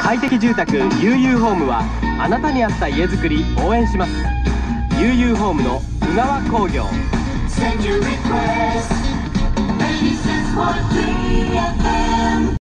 快適住宅悠々ホームはあなたに合った家づくり応援します。悠々ホームの宇川工業。 Send your request. 86.3